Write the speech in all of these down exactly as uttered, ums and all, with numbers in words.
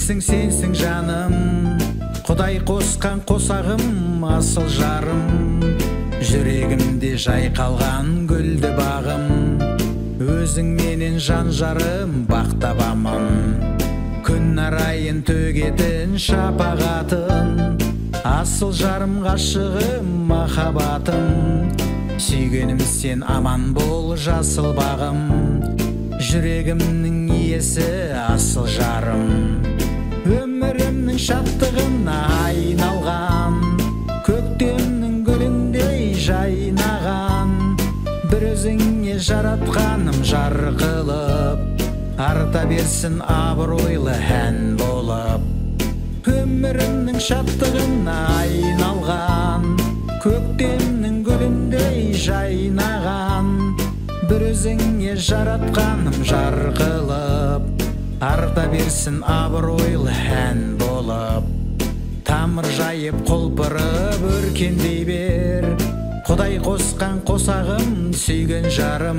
сенсің сенсің жаным, Құдай қосқан қосағым, асыл жарым. Жүрегімде жайқалған гүлді бағым, өзің менен жан жарым бақ табамын. Күн арайын төгетін шапағатын, асыл жарым ғашығым махаббатым. Сүйгенім сен аман бол жасыл бағым, жүрегімнің иесі асыл жарым. Өмірімнің шаттығына айналған, көктемнің гүліндей жайнаған. Бір өзіңе жаратқаным жар қылып, арта берсін абыройлы ән болып. Өмірімнің шаттығына айналған, көктемнің гүліндей жайнаған. Бір өзіңе жаратқаным жар қылып, арта берсін абыройлы ән болып. Тамыр жайып құлпырып өркендей бер, Құдай қосқан қосағым, сүйген жарым.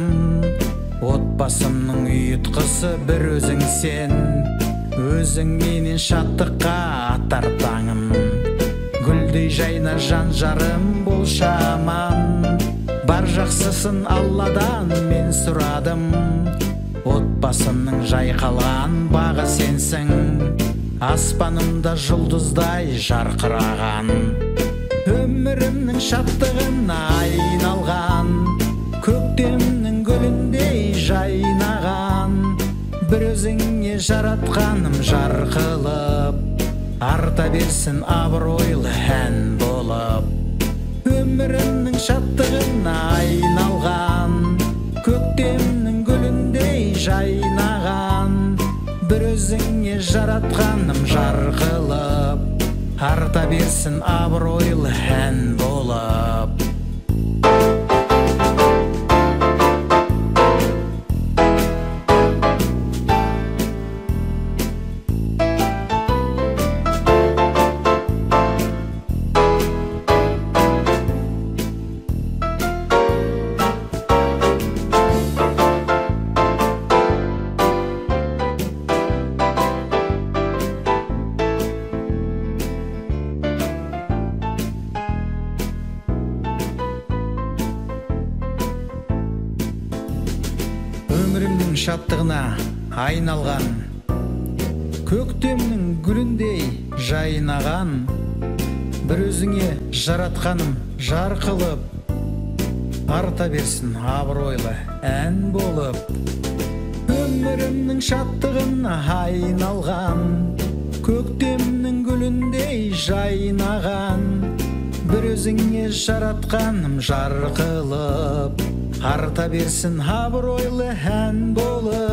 Отбасымның ұйытқысы бір өзің сен, өзің менен шаттыққа атар таңым. Гүлдей жайна жан жарым бол шаман, бар жақсысын Алладан мен сұрадым. Отбасымның жайқалған бағы сенсің, аспанымда жұлдыздай жарқыраған. Өмірімнің шаттығына айналған, көктемнің гүліндей жайнаған. Бір өзіңе жаратқаным жар қылып, арта берсін абыройлы ән болып. Өмірімнің шаттығына айналған, көктемнің гүліндей жайнаған. Бір өзіңе жаратқаным жар қылып, арта берсін абыройлы ән болып. Өмірімнің шаттығына айналған, көктемнің гүліндей жайнаған. Бір өзіңе жаратқаным жар қылып, арта берсін абыройлы ән болып. Өмірімнің шаттығына айналған, көктемнің гүліндей жайнаған. Бір өзіңе жаратқаным жар қылып, арта берсін абыройлы ән болып.